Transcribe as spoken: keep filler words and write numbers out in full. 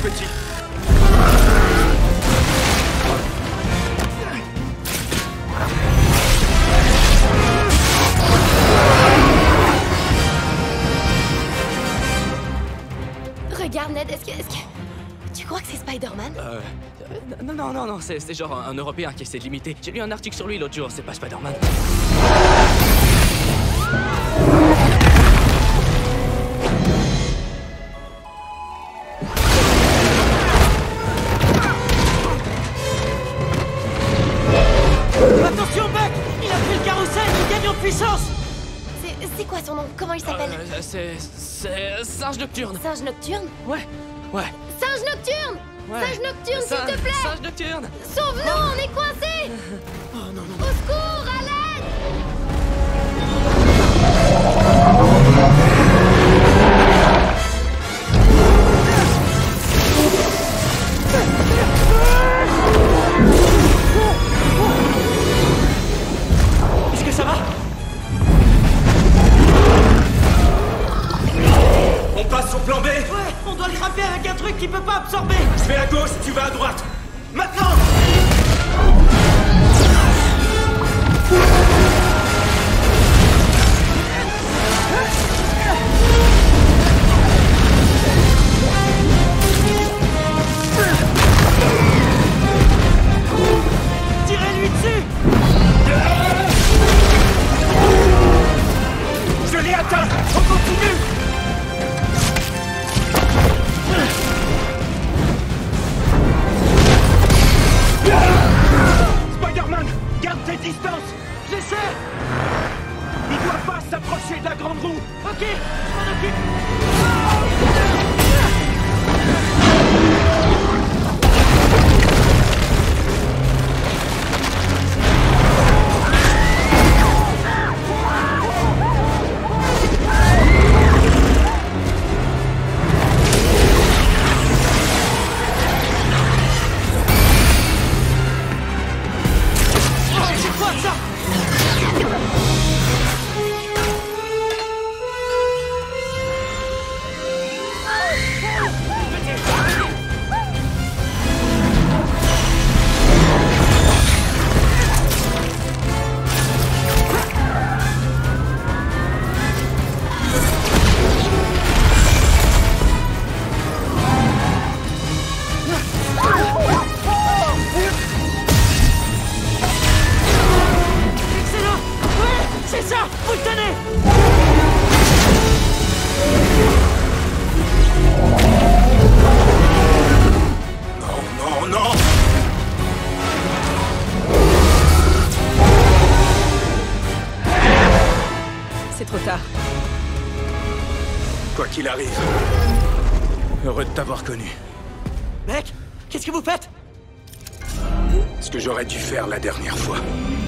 petit. Regarde, Ned, est-ce que, est-ce que... Tu crois que c'est Spider-Man? Euh... Non, non, non, non, c'est genre un, un Européen qui essaie de l'imiter. J'ai lu un article sur lui l'autre jour, c'est pas Spider-Man. Attention, Buck! Il a pris le carrousel, il gagne en puissance! C'est, c'est quoi son nom? Comment il s'appelle? Euh, c'est... c'est... Singe Nocturne. Singe Nocturne? Ouais, ouais. Singe Nocturne! Ouais. Singe Nocturne, Sin- s'il te plaît! Singe Nocturne. Sauve-nous, on est coincés! Oh non, non. Au secours, à l'aide! Est-ce que ça va? On passe au plan B. Ouais, on doit le frapper avec un truc qu'il peut pas absorber! Je vais à gauche, tu vas à droite. Maintenant! Tirez-lui dessus! Je l'ai atteint. On continue. Spider-Man, garde tes distances. J'essaie! Il doit pas s'approcher de la grande roue. Ok, je m'en occupe! C'est quoi ça? Excellent! Ouais, c'est ça! Vous le tenez! Non, non, non. C'est trop tard. Quoi qu'il arrive, heureux de t'avoir connu. Mec, qu'est-ce que vous faites? Ce que j'aurais dû faire la dernière fois.